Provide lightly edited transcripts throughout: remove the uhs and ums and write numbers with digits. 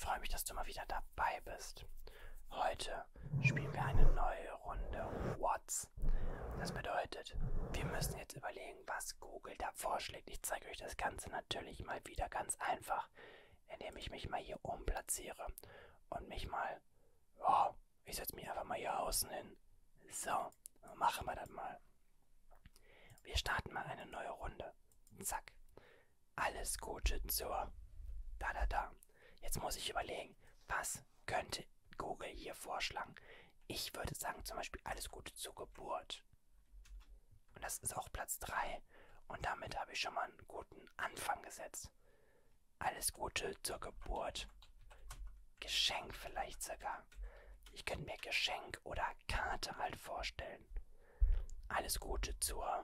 freue mich, dass du mal wieder dabei bist. Heute spielen wir eine neue Runde What's. Das bedeutet, wir müssen jetzt überlegen, was Google da vorschlägt. Ich zeige euch das Ganze natürlich mal wieder ganz einfach, indem ich mich mal hier oben platziere und mich mal, ja, ich setze mich einfach mal hier außen hin. So, machen wir das mal. Wir starten mal eine neue Runde. Zack. Alles Gute zur da. Jetzt muss ich überlegen, was könnte Google hier vorschlagen. Ich würde sagen zum Beispiel alles Gute zur Geburt. Und das ist auch Platz 3. Und damit habe ich schon mal einen guten Anfang gesetzt. Alles Gute zur Geburt. Geschenk vielleicht sogar. Ich könnte mir Geschenk oder Karte halt vorstellen. Alles Gute zur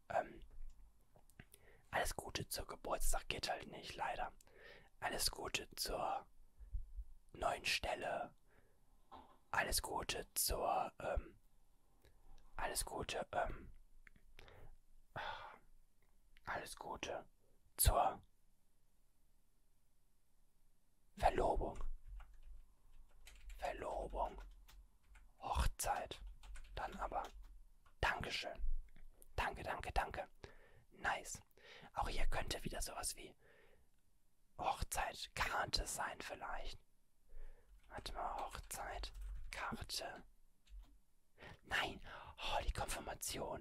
Geburtstag geht halt nicht, leider. Alles Gute zur neuen Stelle. Alles Gute zur, alles Gute zur Verlobung. Hochzeit. Dann aber Dankeschön. Danke. Nice. Auch hier könnte wieder sowas wie Hochzeit, Karte sein vielleicht. Warte mal, Hochzeit, Karte. Nein, oh, die Konfirmation.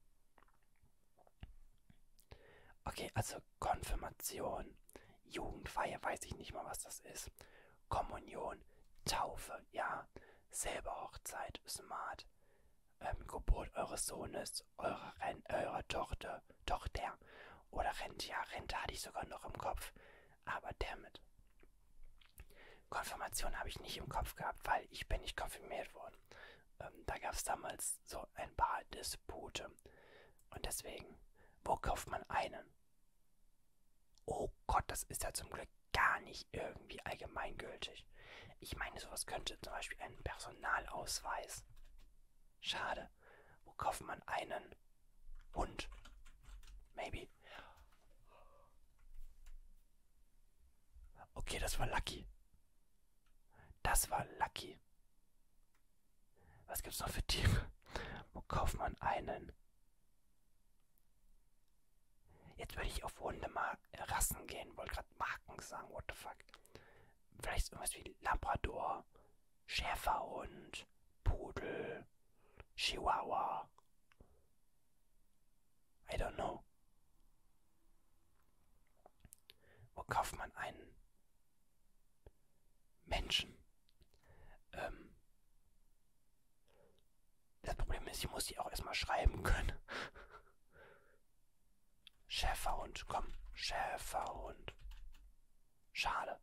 Okay, also Konfirmation, Jugendfeier, weiß ich nicht mal, was das ist. Kommunion, Taufe, ja. Silberhochzeit, smart. Geburt eures Sohnes, eurer Tochter. Oder Rente, ja, Rente hatte ich sogar noch im Kopf. Aber damit. Konfirmation habe ich nicht im Kopf gehabt, weil ich bin nicht konfirmiert worden. Da gab es damals so ein paar Dispute. Und deswegen, wo kauft man einen? Oh Gott, das ist ja zum Glück gar nicht irgendwie allgemeingültig. Ich meine, sowas könnte zum Beispiel ein Personalausweis. Schade. Wo kauft man einen Hund? Maybe. Okay, das war lucky. Was gibt's noch für Tiere? Wo kauft man einen? Jetzt würde ich auf Hunde mal Rassen gehen. Wollte gerade Marken sagen. What the fuck? Vielleicht irgendwas wie Labrador, Schäferhund, Pudel, Chihuahua. I don't know. Wo kauft man einen Menschen? Das Problem ist, ich muss die auch erstmal schreiben können. Schäferhund, komm. Schäferhund. Schade.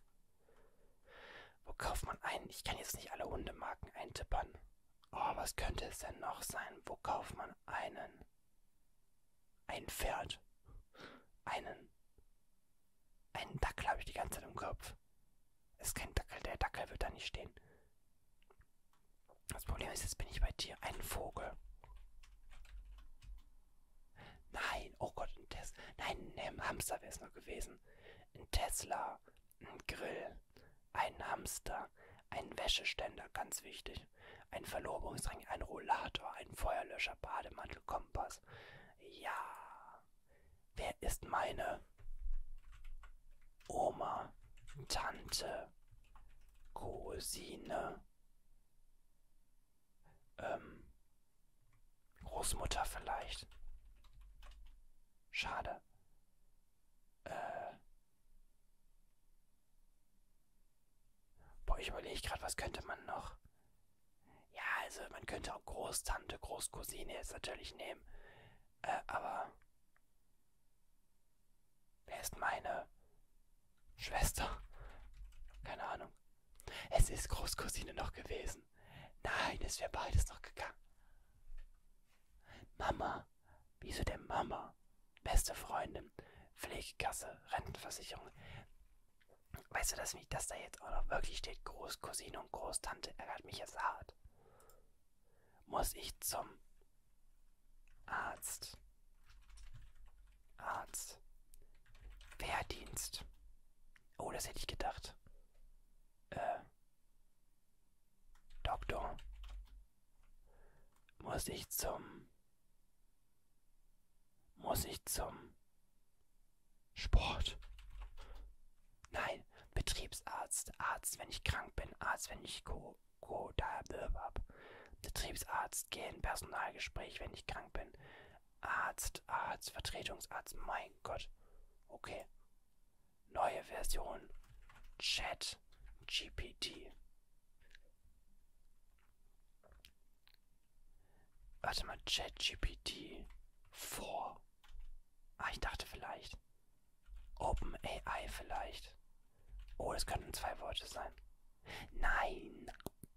Wo kauft man einen? Ich kann jetzt nicht alle Hundemarken eintippern. Oh, was könnte es denn noch sein? Wo kauft man einen? Ein Pferd. Einen Dackel habe ich die ganze Zeit im Kopf. Ist kein Dackel, der Dackel wird da nicht stehen. Das Problem ist, jetzt bin ich bei dir. Ein Vogel. Nein, oh Gott, ein Tesla. Nein, ein Hamster wäre es noch gewesen. Ein Tesla, ein Grill, ein Hamster, ein Wäscheständer, ganz wichtig. Ein Verlobungsring, ein Rollator, ein Feuerlöscher, Bademantel, Kompass. Ja. Wer ist meine Oma, Tante, Cousine, Großmutter vielleicht? Schade. Boah, ich überlege gerade, was könnte man noch? Ja, also man könnte auch Großtante, Großcousine jetzt natürlich nehmen. Aber wer ist meine Schwester? Keine Ahnung. Es ist Großcousine noch gewesen. Nein, es wäre beides noch gegangen. Mama. Wieso denn Mama? Beste Freundin. Pflegekasse, Rentenversicherung. Weißt du, dass da jetzt auch noch wirklich steht, Großcousine und Großtante, ärgert mich jetzt hart. Muss ich zum Arzt? Wehrdienst. Oh, das hätte ich gedacht. Muss ich zum... Muss ich zum Sport? Nein, Betriebsarzt. Arzt, wenn ich krank bin. Arzt, wenn ich hab. Betriebsarzt, gehen, Personalgespräch, wenn ich krank bin. Arzt, Vertretungsarzt, mein Gott. Okay. Neue Version. Chat GPT. Warte mal, Chat GPT 4. Ah, ich dachte vielleicht. OpenAI vielleicht. Oh, das könnten 2 Worte sein. Nein.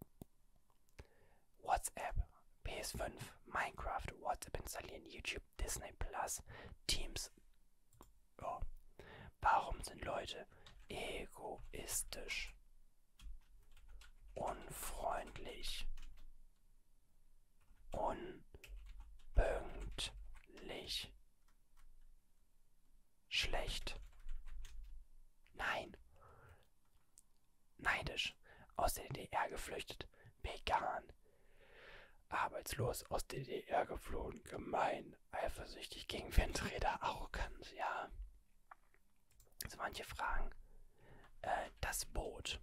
WhatsApp, PS5, Minecraft, WhatsApp installieren, YouTube, Disney Plus, Teams. Oh. Warum sind Leute egoistisch, unfreundlich, unpünktlich, schlecht? Nein. Neidisch, aus der DDR geflüchtet, vegan, arbeitslos, aus der DDR geflohen, gemein, eifersüchtig, gegen Windräder, arrogant, ja. So manche Fragen. Das Boot.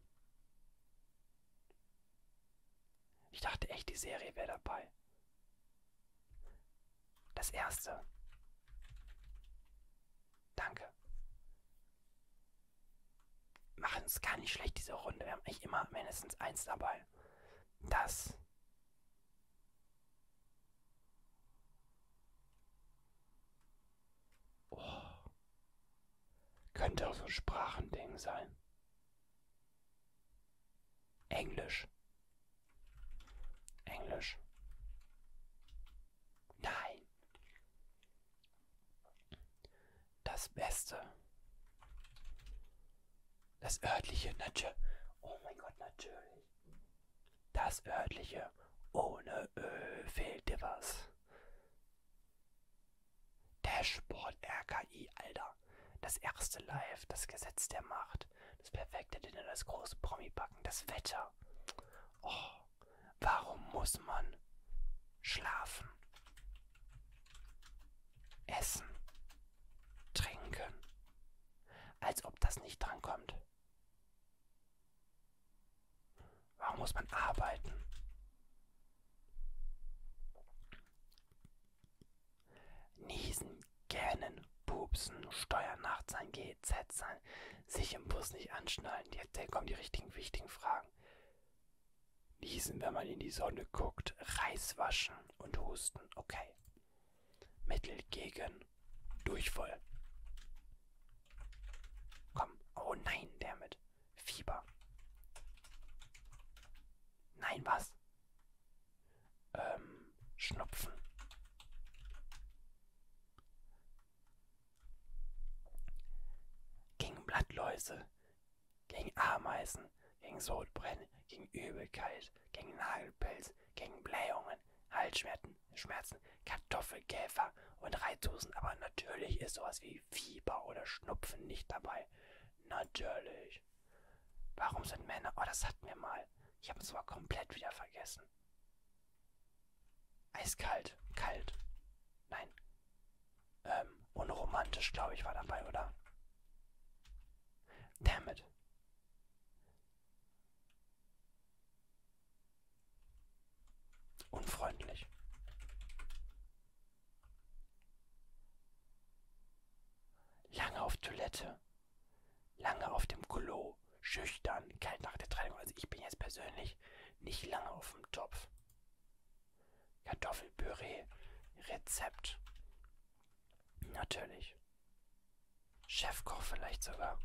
Ich dachte echt, die Serie wäre dabei. Das erste. Danke. Machen es gar nicht schlecht, diese Runde. Wir haben echt immer mindestens 1 dabei. Das. Oh. Könnte auch so ein Sprachending sein. Englisch. Englisch. Nein. Das Beste. Das örtliche, natürlich. Oh mein Gott, natürlich. Das örtliche. Ohne Ö fehlt dir was. Dashboard RKI, Alter. Das erste Live, das Gesetz der Macht. Das perfekte Dinner, das große Promi-Backen, das Wetter. Oh, warum muss man schlafen, essen, trinken, als ob das nicht drankommt? Warum muss man arbeiten? Niesen, gähnen, pupsen, Steuern nachzahlen, GEZ sein, sich im Bus nicht anschnallen. Jetzt kommen die richtigen, wichtigen Fragen. Niesen, wenn man in die Sonne guckt, Reis waschen und husten. Okay. Mittel gegen Durchfall. Komm. Oh nein, der mit Fieber. Nein, was? Schnupfen. Gegen Blattläuse, gegen Ameisen, gegen Sodbrennen, gegen Übelkeit, gegen Nagelpilz, gegen Blähungen, Halsschmerzen, Kartoffelkäfer und Reizhusten. Aber natürlich ist sowas wie Fieber oder Schnupfen nicht dabei. Natürlich. Warum sind Männer... Oh, das hatten wir mal. Ich habe es aber komplett wieder vergessen. Eiskalt, kalt. Nein. Unromantisch, glaube ich, war dabei, oder? Dammit. Unfreundlich. Lange auf Toilette. Lange auf dem Klo. Schüchtern. Kalt nach der Trennung. Also ich bin jetzt persönlich nicht lange auf dem Topf. Kartoffelpüree. Rezept. Natürlich. Chefkoch vielleicht sogar.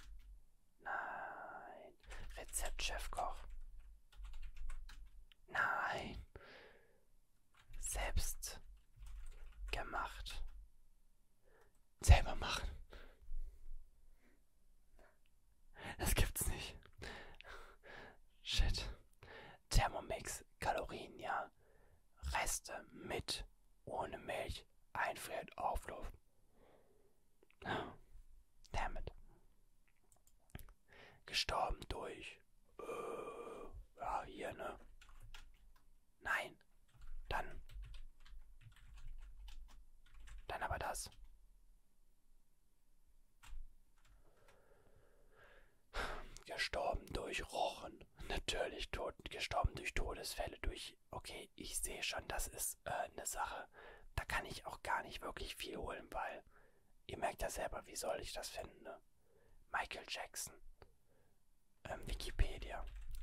Nein. Rezept Chefkoch. Nein. Selbst gemacht. Selber machen. Das gibt's nicht. Shit. Thermomix. Kalorien, ja. Reste mit, ohne Milch. Einfrieren, Auflauf. Dammit. Gestorben durch. Ja, hier, ne? Nein. Dann durch Rochen. Natürlich gestorben durch Todesfälle, durch... Okay, ich sehe schon, das ist eine Sache. Da kann ich auch gar nicht wirklich viel holen, weil... Ihr merkt ja selber, wie soll ich das finden, ne? Michael Jackson. Wikipedia.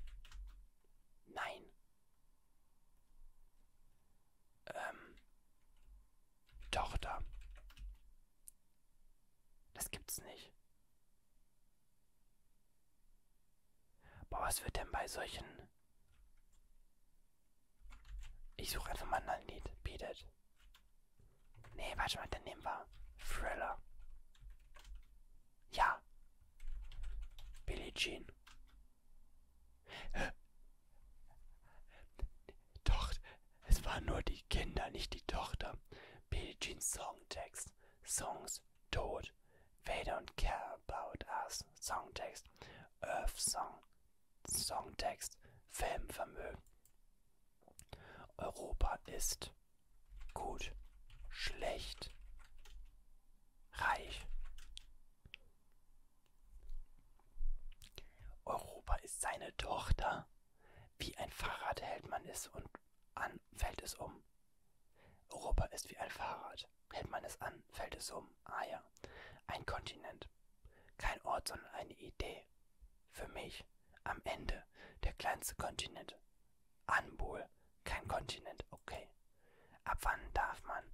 Nein. Tochter. Das gibt's nicht. Boah, was wird denn bei solchen... Ich suche einfach mal ein Lied. Beat It. Nee, warte mal, dann nehmen wir Thriller. Ja. Billie Jean. Doch, es waren nur die Kinder, nicht die Tochter. Billie Jeans Songtext. Songs, Tod. They don't care about us. Songtext. Earth Song. Songtext. Filmvermögen. Europa ist gut, schlecht, reich. Europa ist seine Tochter. Wie ein Fahrrad hält man es und an, fällt es um. Europa ist wie ein Fahrrad. Hält man es an, fällt es um. Ah ja, ein Kontinent. Kein Ort, sondern eine Idee. Für mich am Ende der kleinste Kontinent. Anbol, kein Kontinent, okay. Ab wann darf man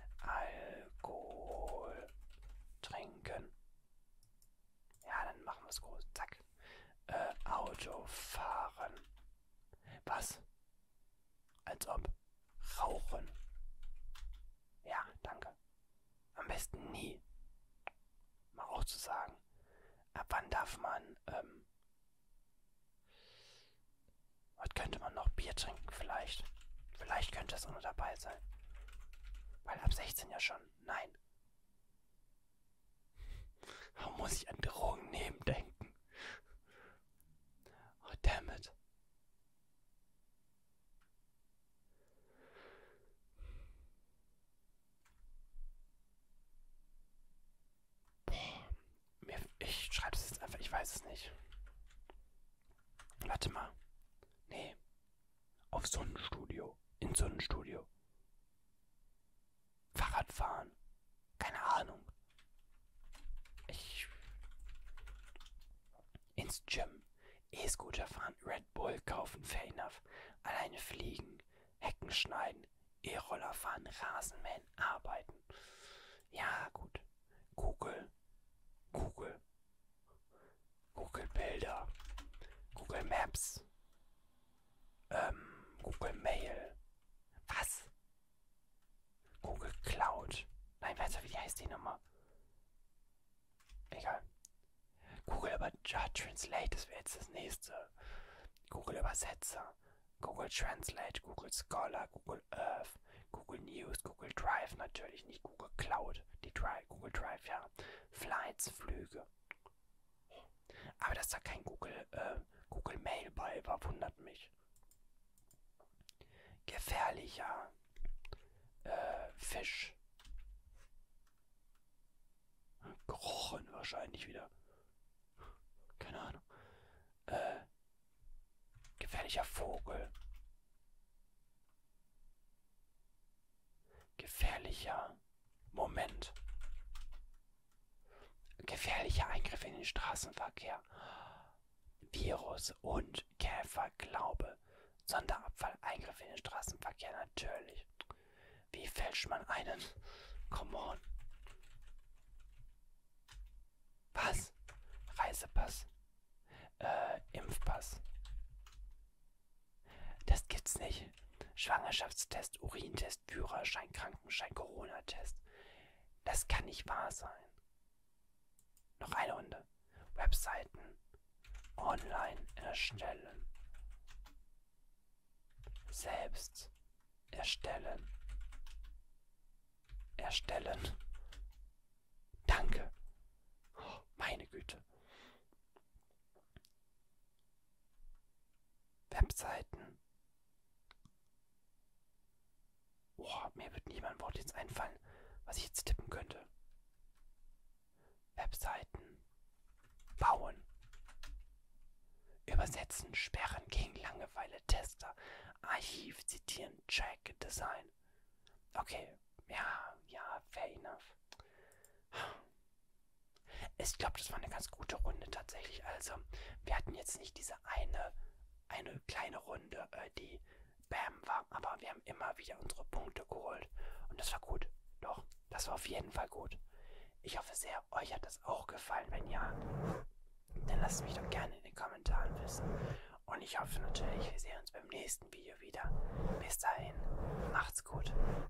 Alkohol trinken? Ja, dann machen wir es groß. Zack. Auto fahren. Was? Als ob. Rauchen. Ja, danke. Am besten nie. Mal auch zu sagen. Ab wann darf man, was könnte man noch? Bier trinken vielleicht. Vielleicht könnte es auch noch dabei sein. Weil ab 16 ja schon. Nein. Warum muss ich an Drogen nehmen denken? Oh, damn it. Boah. Ich schreibe es jetzt einfach, ich weiß es nicht. Warte mal. Nee. Auf Sonnenstudio. In Sonnenstudio. Fahrradfahren. Keine Ahnung. Ins Gym. E-Scooter fahren. Red Bull kaufen. Fair enough. Alleine fliegen. Hecken schneiden. E-Roller fahren. Rasenmähen. Arbeiten. Ja, gut. Google. Google. Google Bilder. Google Maps. Google Mail. Was? Google Cloud. Nein, weißt du, wie die heißt die Nummer? Egal. Google Translate, das wäre jetzt das nächste. Google Übersetzer. Google Translate, Google Scholar, Google Earth, Google News, Google Drive natürlich, nicht Google Cloud. Google Drive, ja. Flights, Flüge. Aber dass da kein Google Mail bei war, wundert mich. Gefährlicher Fisch. Gerochen wahrscheinlich wieder. Keine Ahnung. Gefährlicher Vogel. Gefährlicher Moment. Gefährlicher Eingriff in den Straßenverkehr. Virus und Käferglaube. Sonderabfall, Eingriff in den Straßenverkehr, natürlich. Wie fälscht man einen? Come on. Was? Reisepass. Impfpass. Das gibt's nicht. Schwangerschaftstest, Urintest, Führerschein, Krankenschein, Corona-Test. Das kann nicht wahr sein. Noch eine Runde. Webseiten. Online erstellen. Selbst erstellen. Erstellen. Danke. Oh, meine Güte. Webseiten. Boah, mir wird nicht mal ein Wort jetzt einfallen, was ich jetzt tippen könnte. Webseiten. Bauen. Übersetzen. setzen, sperren gegen Langeweile, Tester, Archiv, zitieren, Track, Design. Okay, ja, fair enough. Ich glaube, das war eine ganz gute Runde tatsächlich. Also, wir hatten jetzt nicht diese eine kleine Runde, die Bam war, aber wir haben immer wieder unsere Punkte geholt. Und das war gut. Doch, das war auf jeden Fall gut. Ich hoffe sehr, euch hat das auch gefallen. Wenn ja, dann lasst mich doch gerne in den Kommentaren wissen. Und ich hoffe natürlich, wir sehen uns beim nächsten Video wieder. Bis dahin, macht's gut.